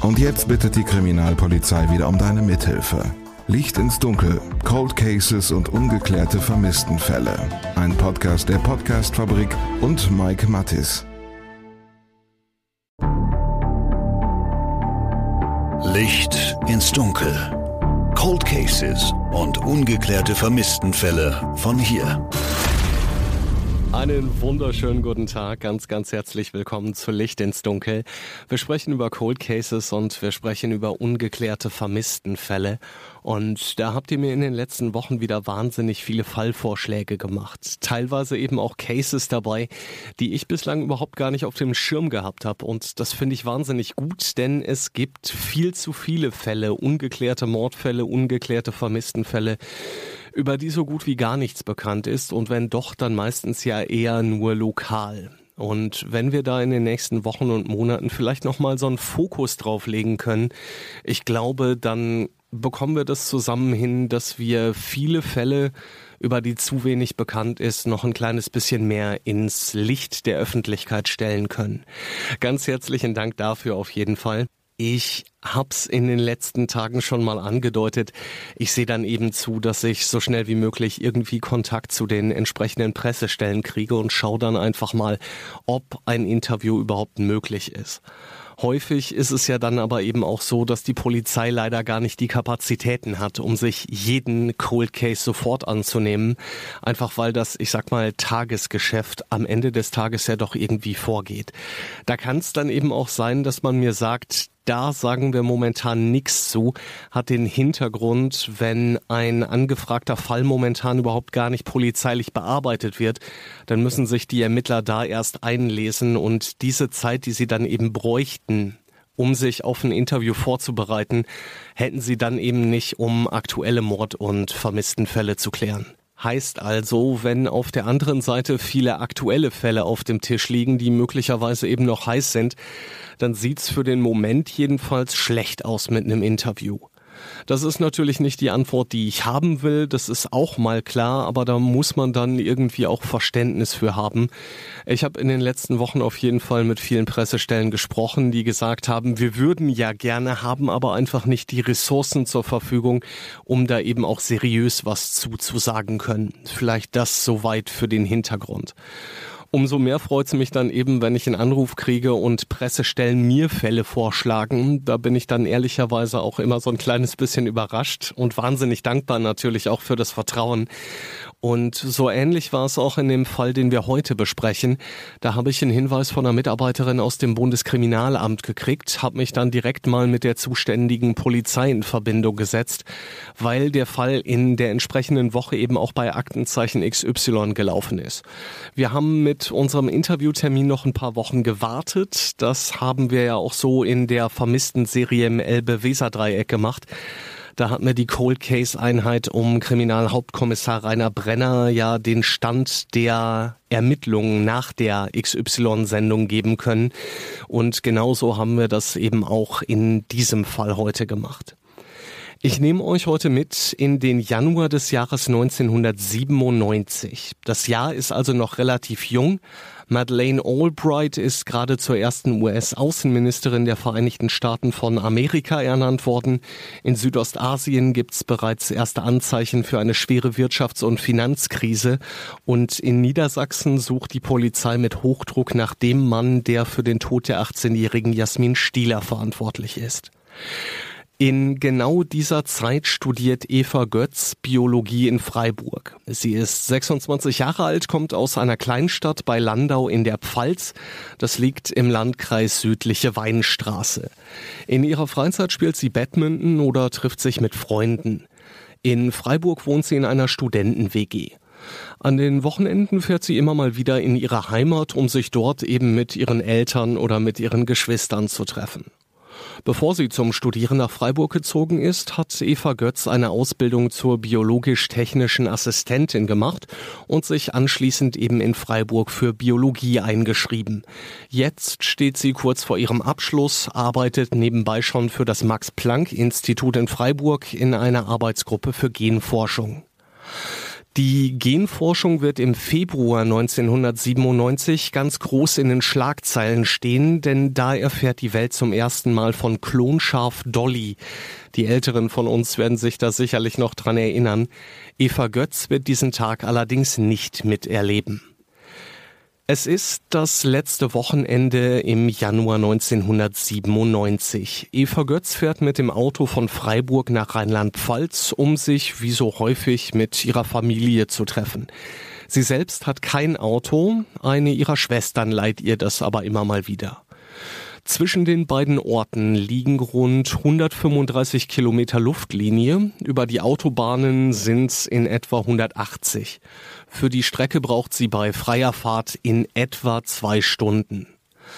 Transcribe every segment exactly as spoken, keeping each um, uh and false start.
Und jetzt bittet die Kriminalpolizei wieder um deine Mithilfe. Licht ins Dunkel, Cold Cases und ungeklärte Vermisstenfälle. Ein Podcast der Podcast-Fabrik und Mike Mattis. Licht ins Dunkel. Cold Cases und ungeklärte Vermisstenfälle von hier. Einen wunderschönen guten Tag, ganz, ganz herzlich willkommen zu Licht ins Dunkel. Wir sprechen über Cold Cases und wir sprechen über ungeklärte Vermisstenfälle. Und da habt ihr mir in den letzten Wochen wieder wahnsinnig viele Fallvorschläge gemacht. Teilweise eben auch Cases dabei, die ich bislang überhaupt gar nicht auf dem Schirm gehabt habe. Und das finde ich wahnsinnig gut, denn es gibt viel zu viele Fälle, ungeklärte Mordfälle, ungeklärte Vermisstenfälle, über die so gut wie gar nichts bekannt ist und wenn doch, dann meistens ja eher nur lokal. Und wenn wir da in den nächsten Wochen und Monaten vielleicht nochmal so einen Fokus drauf legen können, ich glaube, dann bekommen wir das zusammen hin, dass wir viele Fälle, über die zu wenig bekannt ist, noch ein kleines bisschen mehr ins Licht der Öffentlichkeit stellen können. Ganz herzlichen Dank dafür auf jeden Fall. Ich hab's in den letzten Tagen schon mal angedeutet. Ich sehe dann eben zu, dass ich so schnell wie möglich irgendwie Kontakt zu den entsprechenden Pressestellen kriege und schaue dann einfach mal, ob ein Interview überhaupt möglich ist. Häufig ist es ja dann aber eben auch so, dass die Polizei leider gar nicht die Kapazitäten hat, um sich jeden Cold Case sofort anzunehmen. Einfach weil das, ich sag mal, Tagesgeschäft am Ende des Tages ja doch irgendwie vorgeht. Da kann es dann eben auch sein, dass man mir sagt, da sagen wir momentan nichts zu, hat den Hintergrund, wenn ein angefragter Fall momentan überhaupt gar nicht polizeilich bearbeitet wird, dann müssen sich die Ermittler da erst einlesen und diese Zeit, die sie dann eben bräuchten, um sich auf ein Interview vorzubereiten, hätten sie dann eben nicht, um aktuelle Mord- und Vermisstenfälle zu klären. Heißt also, wenn auf der anderen Seite viele aktuelle Fälle auf dem Tisch liegen, die möglicherweise eben noch heiß sind, dann sieht's für den Moment jedenfalls schlecht aus mit einem Interview. Das ist natürlich nicht die Antwort, die ich haben will, das ist auch mal klar, aber da muss man dann irgendwie auch Verständnis für haben. Ich habe in den letzten Wochen auf jeden Fall mit vielen Pressestellen gesprochen, die gesagt haben, wir würden ja gerne, haben aber einfach nicht die Ressourcen zur Verfügung, um da eben auch seriös was zuzusagen können. Vielleicht das soweit für den Hintergrund. Umso mehr freut es mich dann eben, wenn ich einen Anruf kriege und Pressestellen mir Fälle vorschlagen. Da bin ich dann ehrlicherweise auch immer so ein kleines bisschen überrascht und wahnsinnig dankbar natürlich auch für das Vertrauen. Und so ähnlich war es auch in dem Fall, den wir heute besprechen. Da habe ich einen Hinweis von einer Mitarbeiterin aus dem Bundeskriminalamt gekriegt, habe mich dann direkt mal mit der zuständigen Polizei in Verbindung gesetzt, weil der Fall in der entsprechenden Woche eben auch bei Aktenzeichen X Y gelaufen ist. Wir haben mit unserem Interviewtermin noch ein paar Wochen gewartet. Das haben wir ja auch so in der vermissten Serie im Elbe-Weser-Dreieck gemacht. Da hat mir die Cold Case Einheit um Kriminalhauptkommissar Rainer Brenner ja den Stand der Ermittlungen nach der X Y-Sendung geben können. Und genauso haben wir das eben auch in diesem Fall heute gemacht. Ich nehme euch heute mit in den Januar des Jahres neunzehnhundertsiebenundneunzig. Das Jahr ist also noch relativ jung. Madeleine Albright ist gerade zur ersten U S-Außenministerin der Vereinigten Staaten von Amerika ernannt worden. In Südostasien gibt es bereits erste Anzeichen für eine schwere Wirtschafts- und Finanzkrise. Und in Niedersachsen sucht die Polizei mit Hochdruck nach dem Mann, der für den Tod der achtzehnjährigen Jasmin Stieler verantwortlich ist. In genau dieser Zeit studiert Eva Götz Biologie in Freiburg. Sie ist sechsundzwanzig Jahre alt, kommt aus einer Kleinstadt bei Landau in der Pfalz. Das liegt im Landkreis Südliche Weinstraße. In ihrer Freizeit spielt sie Badminton oder trifft sich mit Freunden. In Freiburg wohnt sie in einer Studenten-W G. An den Wochenenden fährt sie immer mal wieder in ihre Heimat, um sich dort eben mit ihren Eltern oder mit ihren Geschwistern zu treffen. Bevor sie zum Studieren nach Freiburg gezogen ist, hat Eva Götz eine Ausbildung zur biologisch-technischen Assistentin gemacht und sich anschließend eben in Freiburg für Biologie eingeschrieben. Jetzt steht sie kurz vor ihrem Abschluss, arbeitet nebenbei schon für das Max-Planck-Institut in Freiburg in einer Arbeitsgruppe für Genforschung. Die Genforschung wird im Februar neunzehnhundertsiebenundneunzig ganz groß in den Schlagzeilen stehen, denn da erfährt die Welt zum ersten Mal von Klonschaf Dolly. Die Älteren von uns werden sich da sicherlich noch dran erinnern. Eva Götz wird diesen Tag allerdings nicht miterleben. Es ist das letzte Wochenende im Januar neunzehnhundertsiebenundneunzig. Eva Götz fährt mit dem Auto von Freiburg nach Rheinland-Pfalz, um sich wie so häufig mit ihrer Familie zu treffen. Sie selbst hat kein Auto, eine ihrer Schwestern leiht ihr das aber immer mal wieder. Zwischen den beiden Orten liegen rund hundertfünfunddreißig Kilometer Luftlinie. Über die Autobahnen sind's in etwa hundertachtzig. Für die Strecke braucht sie bei freier Fahrt in etwa zwei Stunden.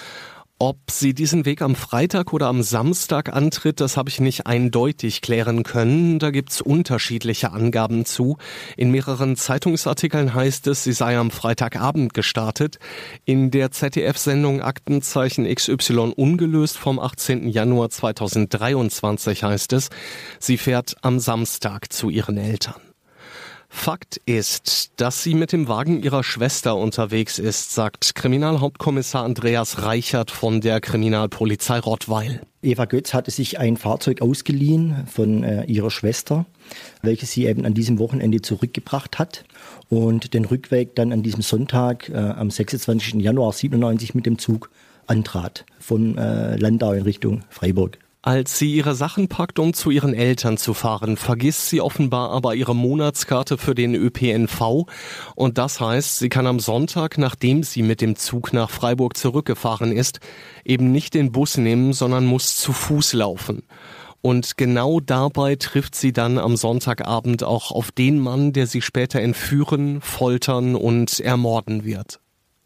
Ob sie diesen Weg am Freitag oder am Samstag antritt, das habe ich nicht eindeutig klären können. Da gibt's unterschiedliche Angaben zu. In mehreren Zeitungsartikeln heißt es, sie sei am Freitagabend gestartet. In der Z D F-Sendung Aktenzeichen X Y ungelöst vom achtzehnten Januar zweitausenddreiundzwanzig heißt es, sie fährt am Samstag zu ihren Eltern. Fakt ist, dass sie mit dem Wagen ihrer Schwester unterwegs ist, sagt Kriminalhauptkommissar Andreas Reichert von der Kriminalpolizei Rottweil. Eva Götz hatte sich ein Fahrzeug ausgeliehen von äh, ihrer Schwester, welches sie eben an diesem Wochenende zurückgebracht hat und den Rückweg dann an diesem Sonntag äh, am sechsundzwanzigsten Januar siebenundneunzig mit dem Zug antrat, von äh, Landau in Richtung Freiburg. Als sie ihre Sachen packt, um zu ihren Eltern zu fahren, vergisst sie offenbar aber ihre Monatskarte für den Ö P N V. Und das heißt, sie kann am Sonntag, nachdem sie mit dem Zug nach Freiburg zurückgefahren ist, eben nicht den Bus nehmen, sondern muss zu Fuß laufen. Und genau dabei trifft sie dann am Sonntagabend auch auf den Mann, der sie später entführen, foltern und ermorden wird.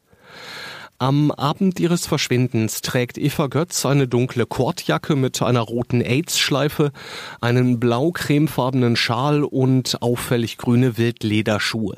Am Abend ihres Verschwindens trägt Eva Götz eine dunkle Kordjacke mit einer roten AIDS-Schleife, einen blau-cremefarbenen Schal und auffällig grüne Wildlederschuhe.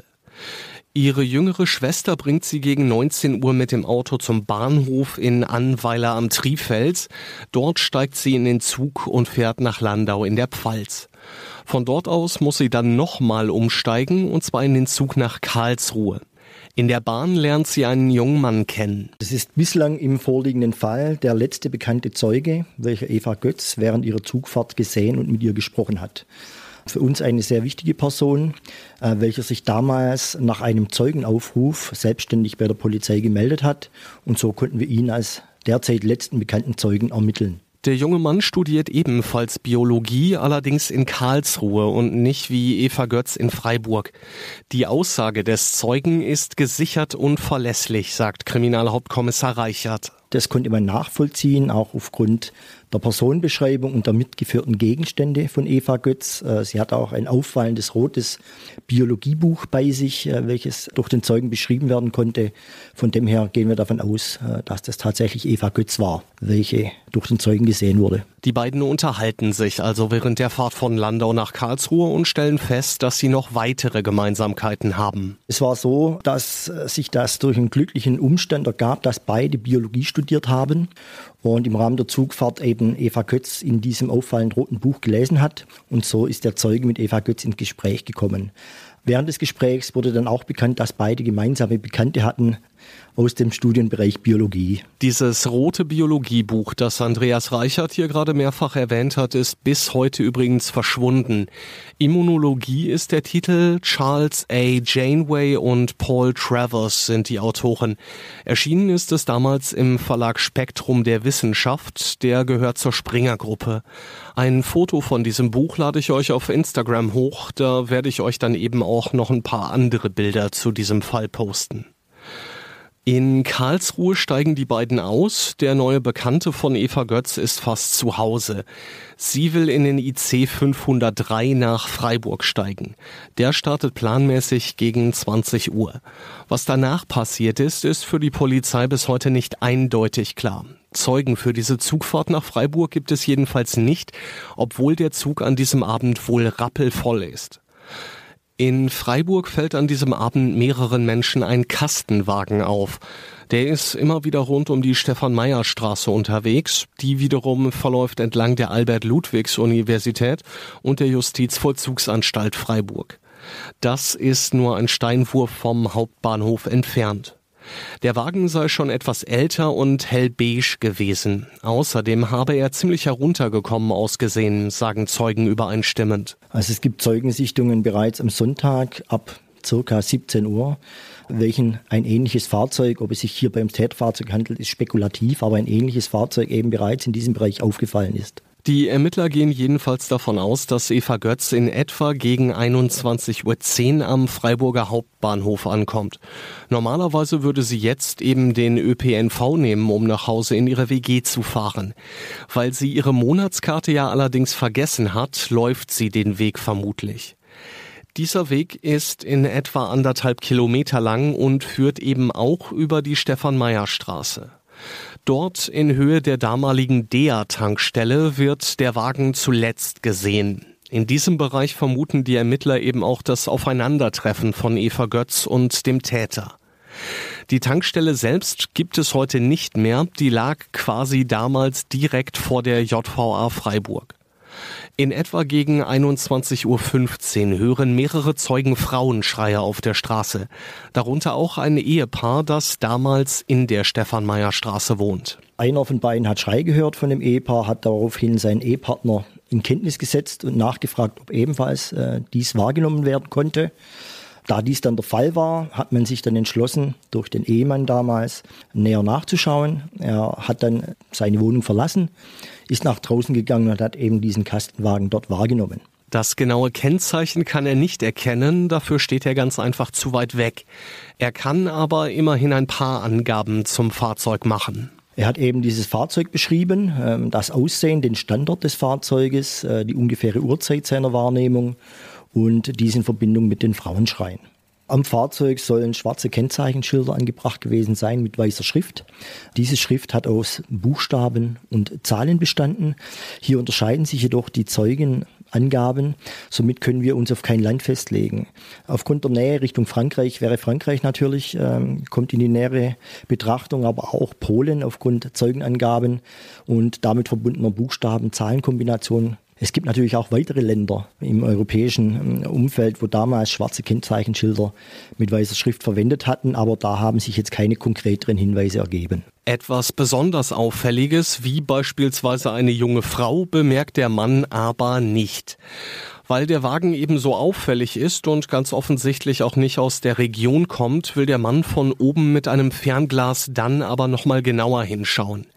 Ihre jüngere Schwester bringt sie gegen neunzehn Uhr mit dem Auto zum Bahnhof in Annweiler am Trifels. Dort steigt sie in den Zug und fährt nach Landau in der Pfalz. Von dort aus muss sie dann nochmal umsteigen, und zwar in den Zug nach Karlsruhe. In der Bahn lernt sie einen jungen Mann kennen. Das ist bislang im vorliegenden Fall der letzte bekannte Zeuge, welcher Eva Götz während ihrer Zugfahrt gesehen und mit ihr gesprochen hat. Für uns eine sehr wichtige Person, äh, welcher sich damals nach einem Zeugenaufruf selbstständig bei der Polizei gemeldet hat. Und so konnten wir ihn als derzeit letzten bekannten Zeugen ermitteln. Der junge Mann studiert ebenfalls Biologie, allerdings in Karlsruhe und nicht wie Eva Götz in Freiburg. Die Aussage des Zeugen ist gesichert und verlässlich, sagt Kriminalhauptkommissar Reichert. Das konnte man nachvollziehen, auch aufgrund der Personenbeschreibung und der mitgeführten Gegenstände von Eva Götz. Sie hat auch ein auffallendes rotes Biologiebuch bei sich, welches durch den Zeugen beschrieben werden konnte. Von dem her gehen wir davon aus, dass das tatsächlich Eva Götz war, welche durch den Zeugen gesehen wurde. Die beiden unterhalten sich also während der Fahrt von Landau nach Karlsruhe und stellen fest, dass sie noch weitere Gemeinsamkeiten haben. Es war so, dass sich das durch einen glücklichen Umstand ergab, dass beide Biologie studiert haben und im Rahmen der Zugfahrt eben Eva Götz in diesem auffallend roten Buch gelesen hat. Und so ist der Zeuge mit Eva Götz ins Gespräch gekommen. Während des Gesprächs wurde dann auch bekannt, dass beide gemeinsame Bekannte hatten aus dem Studienbereich Biologie. Dieses rote Biologiebuch, das Andreas Reichert hier gerade mehrfach erwähnt hat, ist bis heute übrigens verschwunden. Immunologie ist der Titel, Charles A. Janeway und Paul Travers sind die Autoren. Erschienen ist es damals im Verlag Spektrum der Wissenschaft, der gehört zur Springer-Gruppe. Ein Foto von diesem Buch lade ich euch auf Instagram hoch, da werde ich euch dann eben auch noch ein paar andere Bilder zu diesem Fall posten. In Karlsruhe steigen die beiden aus. Der neue Bekannte von Eva Götz ist fast zu Hause. Sie will in den I C fünfhundertdrei nach Freiburg steigen. Der startet planmäßig gegen zwanzig Uhr. Was danach passiert ist, ist für die Polizei bis heute nicht eindeutig klar. Zeugen für diese Zugfahrt nach Freiburg gibt es jedenfalls nicht, obwohl der Zug an diesem Abend wohl rappelvoll ist. In Freiburg fällt an diesem Abend mehreren Menschen ein Kastenwagen auf. Der ist immer wieder rund um die Stefan-Meyer-Straße unterwegs. Die wiederum verläuft entlang der Albert-Ludwigs-Universität und der Justizvollzugsanstalt Freiburg. Das ist nur ein Steinwurf vom Hauptbahnhof entfernt. Der Wagen sei schon etwas älter und hellbeige gewesen. Außerdem habe er ziemlich heruntergekommen ausgesehen, sagen Zeugen übereinstimmend. Also es gibt Zeugensichtungen bereits am Sonntag ab ca. siebzehn Uhr, welchen ein ähnliches Fahrzeug, ob es sich hier beim Täterfahrzeug handelt, ist spekulativ, aber ein ähnliches Fahrzeug eben bereits in diesem Bereich aufgefallen ist. Die Ermittler gehen jedenfalls davon aus, dass Eva Götz in etwa gegen einundzwanzig Uhr zehn am Freiburger Hauptbahnhof ankommt. Normalerweise würde sie jetzt eben den Ö P N V nehmen, um nach Hause in ihre W G zu fahren. Weil sie ihre Monatskarte ja allerdings vergessen hat, läuft sie den Weg vermutlich. Dieser Weg ist in etwa anderthalb Kilometer lang und führt eben auch über die Stefan-Meyer-Straße. Dort in Höhe der damaligen D E A-Tankstelle wird der Wagen zuletzt gesehen. In diesem Bereich vermuten die Ermittler eben auch das Aufeinandertreffen von Eva Götz und dem Täter. Die Tankstelle selbst gibt es heute nicht mehr, die lag quasi damals direkt vor der J V A Freiburg. In etwa gegen einundzwanzig Uhr fünfzehn hören mehrere Zeugen Frauenschreie auf der Straße. Darunter auch ein Ehepaar, das damals in der Stefan-Meyer-Straße wohnt. Einer von beiden hat Schrei gehört von dem Ehepaar, hat daraufhin seinen Ehepartner in Kenntnis gesetzt und nachgefragt, ob ebenfalls äh, dies wahrgenommen werden konnte. Da dies dann der Fall war, hat man sich dann entschlossen, durch den Ehemann damals näher nachzuschauen. Er hat dann seine Wohnung verlassen, ist nach draußen gegangen und hat eben diesen Kastenwagen dort wahrgenommen. Das genaue Kennzeichen kann er nicht erkennen, dafür steht er ganz einfach zu weit weg. Er kann aber immerhin ein paar Angaben zum Fahrzeug machen. Er hat eben dieses Fahrzeug beschrieben, das Aussehen, den Standort des Fahrzeuges, die ungefähre Uhrzeit seiner Wahrnehmung und dies in Verbindung mit den Frauenschreien. Am Fahrzeug sollen schwarze Kennzeichenschilder angebracht gewesen sein mit weißer Schrift. Diese Schrift hat aus Buchstaben und Zahlen bestanden. Hier unterscheiden sich jedoch die Zeugenangaben. Somit können wir uns auf kein Land festlegen. Aufgrund der Nähe Richtung Frankreich wäre Frankreich natürlich, ähm, kommt in die nähere Betrachtung, aber auch Polen aufgrund Zeugenangaben und damit verbundener Buchstaben-Zahlen-Kombinationen. Es gibt natürlich auch weitere Länder im europäischen Umfeld, wo damals schwarze Kennzeichenschilder mit weißer Schrift verwendet hatten, aber da haben sich jetzt keine konkreteren Hinweise ergeben. Etwas besonders Auffälliges, wie beispielsweise eine junge Frau, bemerkt der Mann aber nicht. Weil der Wagen eben so auffällig ist und ganz offensichtlich auch nicht aus der Region kommt, will der Mann von oben mit einem Fernglas dann aber nochmal genauer hinschauen.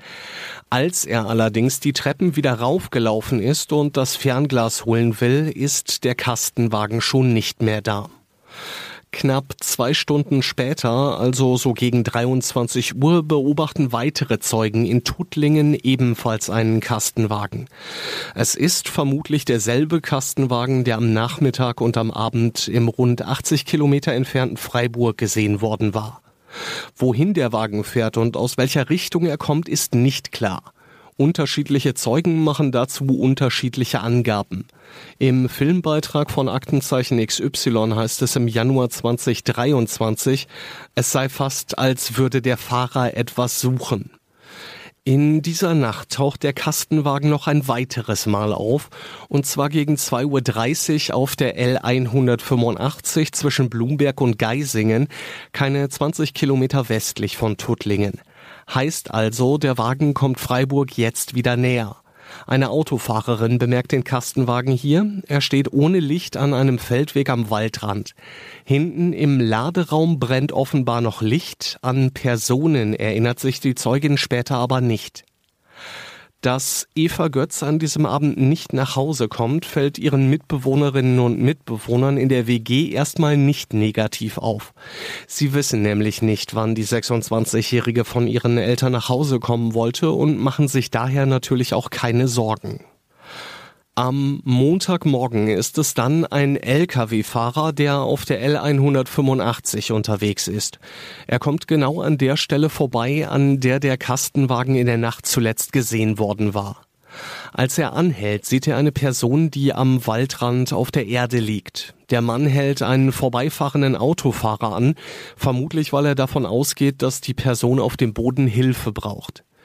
Als er allerdings die Treppen wieder raufgelaufen ist und das Fernglas holen will, ist der Kastenwagen schon nicht mehr da. Knapp zwei Stunden später, also so gegen dreiundzwanzig Uhr, beobachten weitere Zeugen in Tuttlingen ebenfalls einen Kastenwagen. Es ist vermutlich derselbe Kastenwagen, der am Nachmittag und am Abend im rund achtzig Kilometer entfernten Freiburg gesehen worden war. Wohin der Wagen fährt und aus welcher Richtung er kommt, ist nicht klar. Unterschiedliche Zeugen machen dazu unterschiedliche Angaben. Im Filmbeitrag von Aktenzeichen X Y heißt es im Januar zwanzig dreiundzwanzig, es sei fast, als würde der Fahrer etwas suchen. In dieser Nacht taucht der Kastenwagen noch ein weiteres Mal auf, und zwar gegen zwei Uhr dreißig auf der L hundertfünfundachtzig zwischen Blumberg und Geisingen, keine zwanzig Kilometer westlich von Tuttlingen. Heißt also, der Wagen kommt Freiburg jetzt wieder näher. Eine Autofahrerin bemerkt den Kastenwagen hier. Er steht ohne Licht an einem Feldweg am Waldrand. Hinten im Laderaum brennt offenbar noch Licht. An Personen erinnert sich die Zeugin später aber nicht. Dass Eva Götz an diesem Abend nicht nach Hause kommt, fällt ihren Mitbewohnerinnen und Mitbewohnern in der W G erstmal nicht negativ auf. Sie wissen nämlich nicht, wann die sechsundzwanzigjährige von ihren Eltern nach Hause kommen wollte und machen sich daher natürlich auch keine Sorgen. Am Montagmorgen ist es dann ein L K W-Fahrer, der auf der L hundertfünfundachtzig unterwegs ist. Er kommt genau an der Stelle vorbei, an der der Kastenwagen in der Nacht zuletzt gesehen worden war. Als er anhält, sieht er eine Person, die am Waldrand auf der Erde liegt. Der Mann hält einen vorbeifahrenden Autofahrer an, vermutlich weil er davon ausgeht, dass die Person auf dem Boden Hilfe braucht.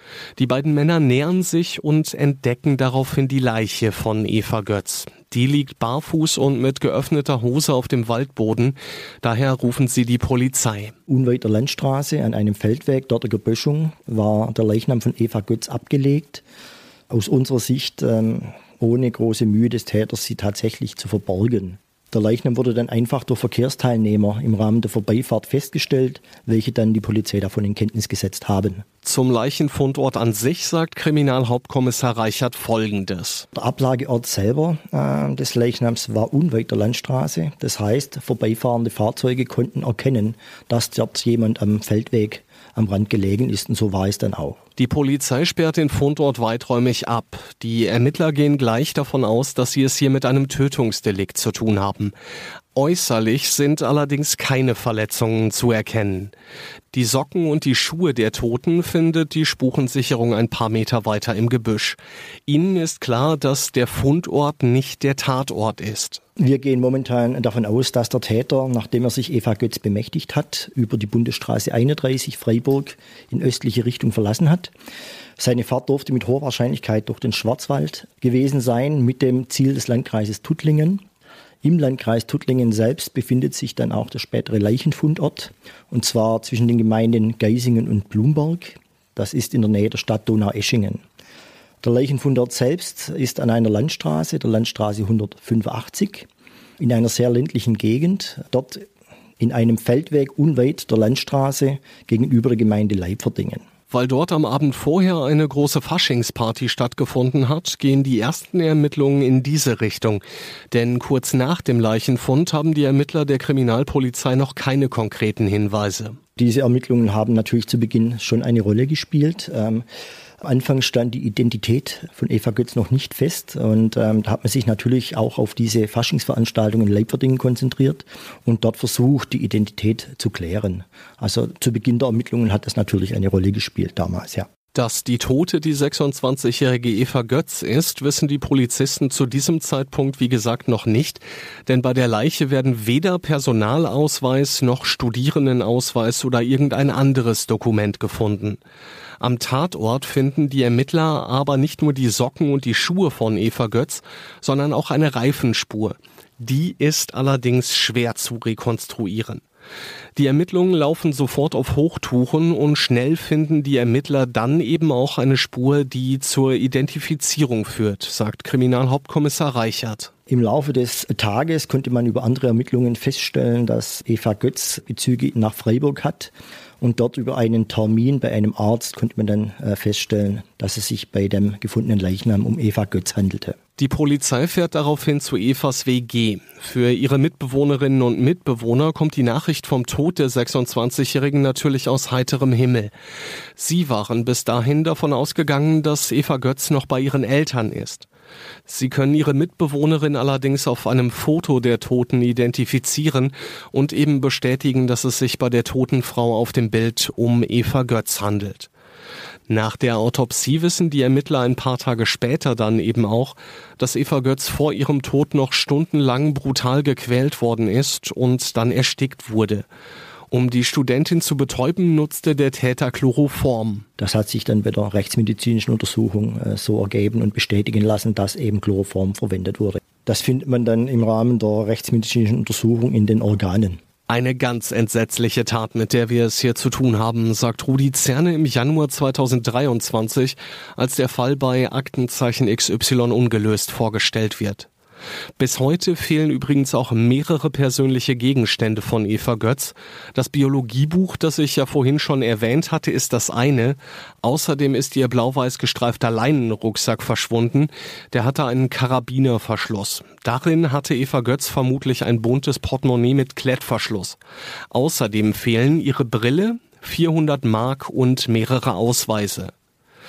Die beiden Männer nähern sich und entdecken daraufhin die Leiche von Eva Götz. Die liegt barfuß und mit geöffneter Hose auf dem Waldboden. Daher rufen sie die Polizei. Unweit der Landstraße an einem Feldweg, dort der Geböschung, war der Leichnam von Eva Götz abgelegt. Aus unserer Sicht ähm, ohne große Mühe des Täters, sie tatsächlich zu verborgen. Der Leichnam wurde dann einfach durch Verkehrsteilnehmer im Rahmen der Vorbeifahrt festgestellt, welche dann die Polizei davon in Kenntnis gesetzt haben. Zum Leichenfundort an sich sagt Kriminalhauptkommissar Reichert Folgendes. Der Ablageort selber äh, des Leichnams war unweit der Landstraße. Das heißt, vorbeifahrende Fahrzeuge konnten erkennen, dass dort jemand am Feldweg am Rand gelegen ist, und so war es dann auch. Die Polizei sperrt den Fundort weiträumig ab. Die Ermittler gehen gleich davon aus, dass sie es hier mit einem Tötungsdelikt zu tun haben. Äußerlich sind allerdings keine Verletzungen zu erkennen. Die Socken und die Schuhe der Toten findet die Spurensicherung ein paar Meter weiter im Gebüsch. Ihnen ist klar, dass der Fundort nicht der Tatort ist. Wir gehen momentan davon aus, dass der Täter, nachdem er sich Eva Götz bemächtigt hat, über die Bundesstraße einunddreißig Freiburg in östliche Richtung verlassen hat. Seine Fahrt durfte mit hoher Wahrscheinlichkeit durch den Schwarzwald gewesen sein, mit dem Ziel des Landkreises Tuttlingen. Im Landkreis Tuttlingen selbst befindet sich dann auch der spätere Leichenfundort, und zwar zwischen den Gemeinden Geisingen und Blumberg. Das ist in der Nähe der Stadt Donaueschingen. Der Leichenfundort selbst ist an einer Landstraße, der Landstraße hundertfünfundachtzig, in einer sehr ländlichen Gegend, dort in einem Feldweg unweit der Landstraße gegenüber der Gemeinde Leipferdingen. Weil dort am Abend vorher eine große Faschingsparty stattgefunden hat, gehen die ersten Ermittlungen in diese Richtung. Denn kurz nach dem Leichenfund haben die Ermittler der Kriminalpolizei noch keine konkreten Hinweise. Diese Ermittlungen haben natürlich zu Beginn schon eine Rolle gespielt. Ähm, Anfangs stand die Identität von Eva Götz noch nicht fest, und ähm, da hat man sich natürlich auch auf diese Faschingsveranstaltung in Leipferdingen konzentriert und dort versucht, die Identität zu klären. Also zu Beginn der Ermittlungen hat das natürlich eine Rolle gespielt damals, ja. Dass die Tote die sechsundzwanzigjährige Eva Götz ist, wissen die Polizisten zu diesem Zeitpunkt, wie gesagt, noch nicht. Denn bei der Leiche werden weder Personalausweis noch Studierendenausweis oder irgendein anderes Dokument gefunden. Am Tatort finden die Ermittler aber nicht nur die Socken und die Schuhe von Eva Götz, sondern auch eine Reifenspur. Die ist allerdings schwer zu rekonstruieren. Die Ermittlungen laufen sofort auf Hochtouren und schnell finden die Ermittler dann eben auch eine Spur, die zur Identifizierung führt, sagt Kriminalhauptkommissar Reichert. Im Laufe des Tages konnte man über andere Ermittlungen feststellen, dass Eva Götz Bezüge nach Freiburg hat. Und dort über einen Termin bei einem Arzt konnte man dann äh, feststellen, dass es sich bei dem gefundenen Leichnam um Eva Götz handelte. Die Polizei fährt daraufhin zu Evas W G. Für ihre Mitbewohnerinnen und Mitbewohner kommt die Nachricht vom Tod der sechsundzwanzigjährigen natürlich aus heiterem Himmel. Sie waren bis dahin davon ausgegangen, dass Eva Götz noch bei ihren Eltern ist. Sie können ihre Mitbewohnerin allerdings auf einem Foto der Toten identifizieren und eben bestätigen, dass es sich bei der toten Frau auf dem Bild um Eva Götz handelt. Nach der Autopsie wissen die Ermittler ein paar Tage später dann eben auch, dass Eva Götz vor ihrem Tod noch stundenlang brutal gequält worden ist und dann erstickt wurde. Um die Studentin zu betäuben, nutzte der Täter Chloroform. Das hat sich dann bei der rechtsmedizinischen Untersuchung äh, so ergeben und bestätigen lassen, dass eben Chloroform verwendet wurde. Das findet man dann im Rahmen der rechtsmedizinischen Untersuchung in den Organen. Eine ganz entsetzliche Tat, mit der wir es hier zu tun haben, sagt Rudi Zerne im Januar zweitausenddreiundzwanzig, als der Fall bei Aktenzeichen X Y ungelöst vorgestellt wird. Bis heute fehlen übrigens auch mehrere persönliche Gegenstände von Eva Götz. Das Biologiebuch, das ich ja vorhin schon erwähnt hatte, ist das eine. Außerdem ist ihr blau-weiß gestreifter Leinenrucksack verschwunden. Der hatte einen Karabinerverschluss. Darin hatte Eva Götz vermutlich ein buntes Portemonnaie mit Klettverschluss. Außerdem fehlen ihre Brille, vierhundert Mark und mehrere Ausweise.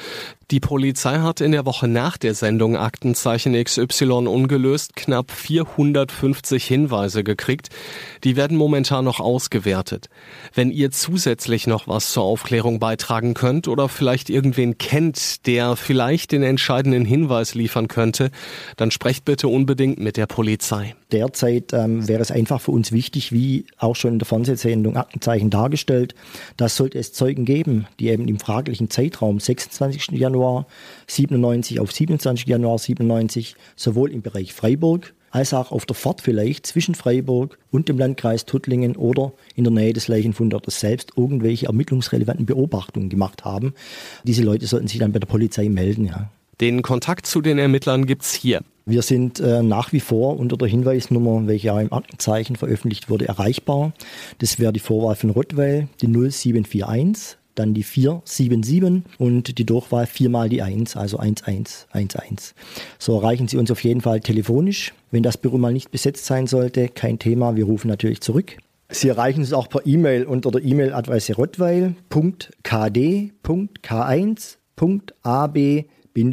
Die Polizei hat in der Woche nach der Sendung Aktenzeichen X Y ungelöst knapp vierhundertfünfzig Hinweise gekriegt. Die werden momentan noch ausgewertet. Wenn ihr zusätzlich noch was zur Aufklärung beitragen könnt oder vielleicht irgendwen kennt, der vielleicht den entscheidenden Hinweis liefern könnte, dann sprecht bitte unbedingt mit der Polizei. Derzeit ähm, wäre es einfach für uns wichtig, wie auch schon in der Fernsehsendung Aktenzeichen dargestellt, dass sollte es Zeugen geben, die eben im fraglichen Zeitraum sechsundzwanzigsten Januar siebenundneunzig auf siebenundzwanzigsten Januar siebenundneunzig sowohl im Bereich Freiburg als auch auf der Fahrt vielleicht zwischen Freiburg und dem Landkreis Tuttlingen oder in der Nähe des Leichenfundortes selbst irgendwelche ermittlungsrelevanten Beobachtungen gemacht haben. Diese Leute sollten sich dann bei der Polizei melden. Ja. Den Kontakt zu den Ermittlern gibt's hier. Wir sind äh, nach wie vor unter der Hinweisnummer, welche ja im Aktenzeichen veröffentlicht wurde, erreichbar. Das wäre die Vorwahl von Rottweil, die null sieben vier eins, dann die vier sieben sieben und die Durchwahl viermal die eins, also eins eins eins eins. So erreichen Sie uns auf jeden Fall telefonisch. Wenn das Büro mal nicht besetzt sein sollte, kein Thema, wir rufen natürlich zurück. Sie erreichen uns auch per E-Mail unter der E-Mail-Adresse rottweil punkt k d punkt k eins punkt a b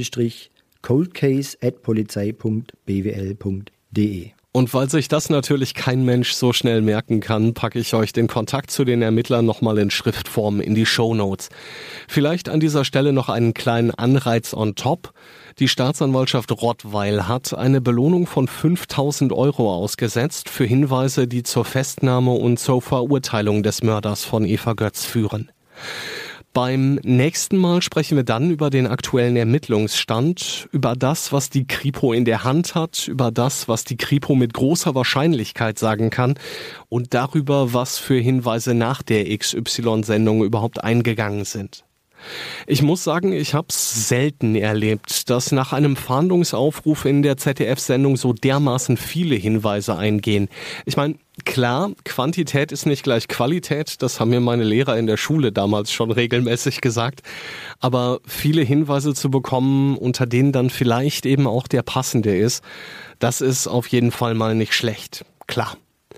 coldcase at polizei punkt b w l punkt d e. Und weil sich das natürlich kein Mensch so schnell merken kann, packe ich euch den Kontakt zu den Ermittlern nochmal in Schriftform in die Shownotes. Vielleicht an dieser Stelle noch einen kleinen Anreiz on top. Die Staatsanwaltschaft Rottweil hat eine Belohnung von fünftausend Euro ausgesetzt für Hinweise, die zur Festnahme und zur Verurteilung des Mörders von Eva Götz führen. Beim nächsten Mal sprechen wir dann über den aktuellen Ermittlungsstand, über das, was die Kripo in der Hand hat, über das, was die Kripo mit großer Wahrscheinlichkeit sagen kann und darüber, was für Hinweise nach der X Y-Sendung überhaupt eingegangen sind. Ich muss sagen, ich habe es selten erlebt, dass nach einem Fahndungsaufruf in der Z D F-Sendung so dermaßen viele Hinweise eingehen. Ich meine, klar, Quantität ist nicht gleich Qualität, das haben mir meine Lehrer in der Schule damals schon regelmäßig gesagt. Aber viele Hinweise zu bekommen, unter denen dann vielleicht eben auch der passende ist, das ist auf jeden Fall mal nicht schlecht. Klar.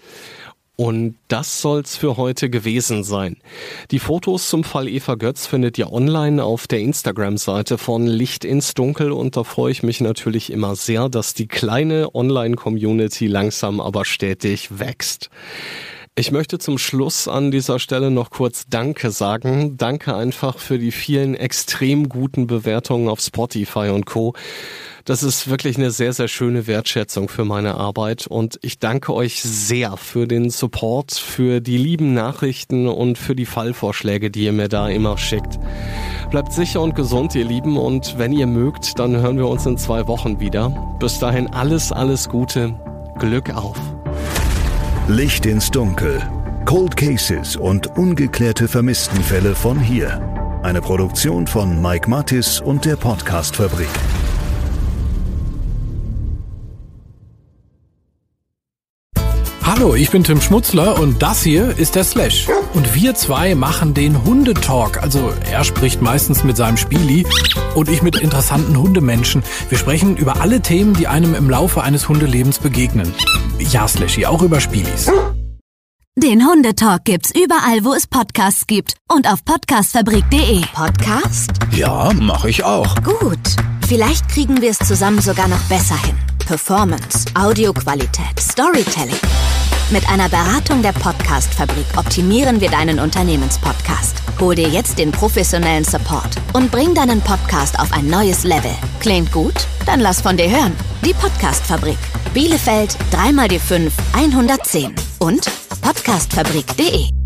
Und das soll's für heute gewesen sein. Die Fotos zum Fall Eva Götz findet ihr online auf der Instagram-Seite von Licht ins Dunkel und da freue ich mich natürlich immer sehr, dass die kleine Online-Community langsam aber stetig wächst. Ich möchte zum Schluss an dieser Stelle noch kurz Danke sagen. Danke einfach für die vielen extrem guten Bewertungen auf Spotify und Co. Das ist wirklich eine sehr, sehr schöne Wertschätzung für meine Arbeit und ich danke euch sehr für den Support, für die lieben Nachrichten und für die Fallvorschläge, die ihr mir da immer schickt. Bleibt sicher und gesund, ihr Lieben, und wenn ihr mögt, dann hören wir uns in zwei Wochen wieder. Bis dahin alles, alles Gute. Glück auf. Licht ins Dunkel. Cold Cases und ungeklärte Vermisstenfälle von hier. Eine Produktion von Mike Mathis und der Podcast-Fabrik. Hallo, ich bin Tim Schmutzler und das hier ist der Slash. Und wir zwei machen den Hundetalk. Also er spricht meistens mit seinem Spieli und ich mit interessanten Hundemenschen. Wir sprechen über alle Themen, die einem im Laufe eines Hundelebens begegnen. Ja, Slashy, auch über Spielis. Den Hundetalk gibt's überall, wo es Podcasts gibt und auf podcastfabrik punkt de. Podcast? Ja, mache ich auch. Gut. Vielleicht kriegen wir es zusammen sogar noch besser hin. Performance, Audioqualität, Storytelling. Mit einer Beratung der Podcast-Fabrik optimieren wir deinen Unternehmenspodcast. Hol dir jetzt den professionellen Support und bring deinen Podcast auf ein neues Level. Klingt gut? Dann lass von dir hören. Die Podcast-Fabrik. Bielefeld, drei mal die fünf, hundertzehn und podcastfabrik punkt de.